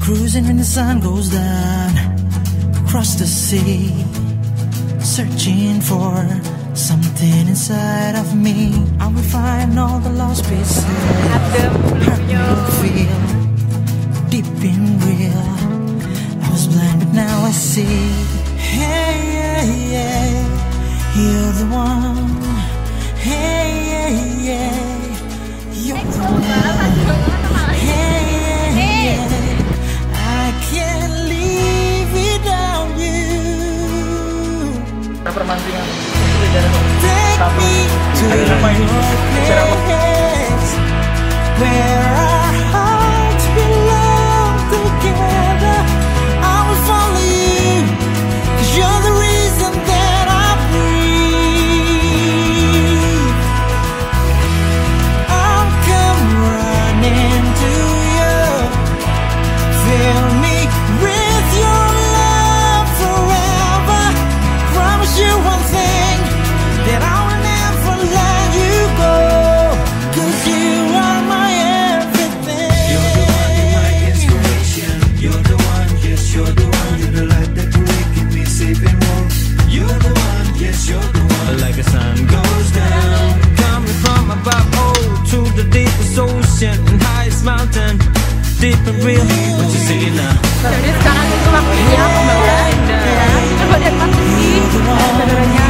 cruising when the sun goes down, across the sea, searching for something inside of me. I will find all the lost pieces. Heart will feel deep and real. I was blind but now I see. Hey, yeah, yeah, you're the one. Hey, yeah, yeah, you're the one. Hey, yeah, yeah, I can't live without you. Take me to your place where our hearts belong together. I will follow you, 'cause you're the reason that I breathe. I'll come running to you. Fill me with your love forever. Promise you one thing, that I will never let you go, 'cause you are my everything. You're the one, you're my inspiration. You're the one, yes, you're the one. You're the light that will keep me safe and warm. You're the one, yes, you're the one. Like a sun goes down, coming from above, oh, to the deepest ocean and highest mountain, deep and real. What you say now? Jadi sekarang itu waktunya pembagian. Coba lihat pasti saudaranya.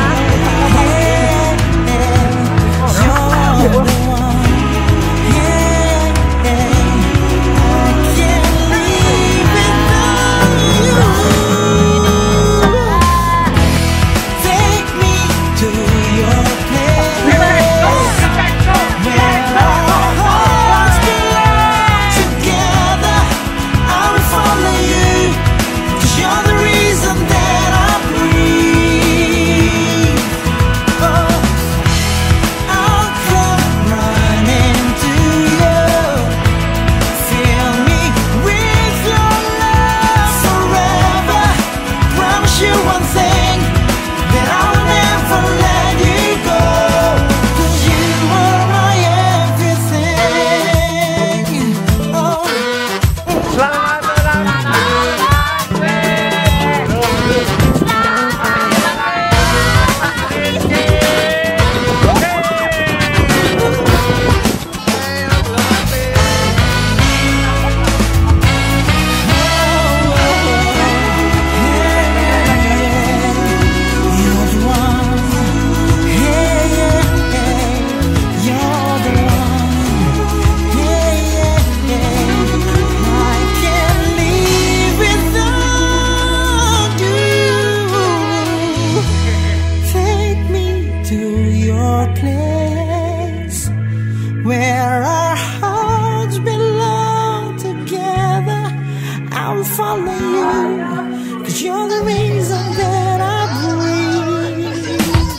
Where our hearts belong together, I will follow you, 'cause you're the reason that I breathe.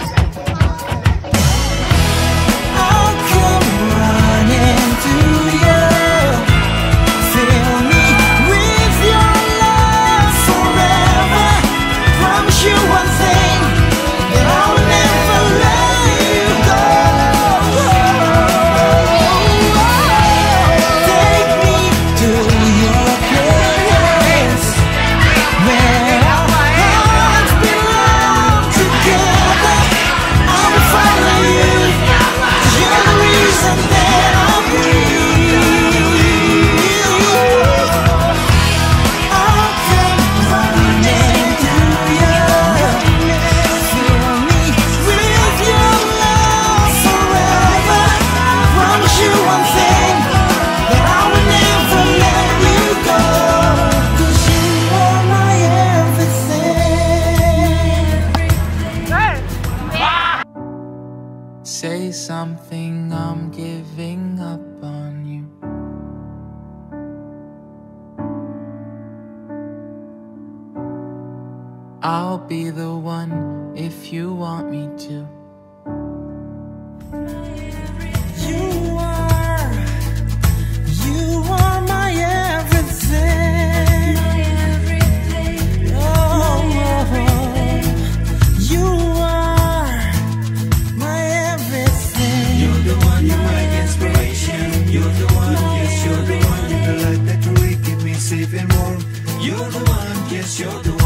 I'll come running to you. Fill me with your love forever. Promise you one thing, that I will never let you go. Say something, I'm giving up on you. I'll be the one if you want me to. You are my everything. Oh, you are my everything. You're the one, you're my inspiration. You're the one, yes, you're the one. You're the light that will keep me safe and warm. yes, you're the one.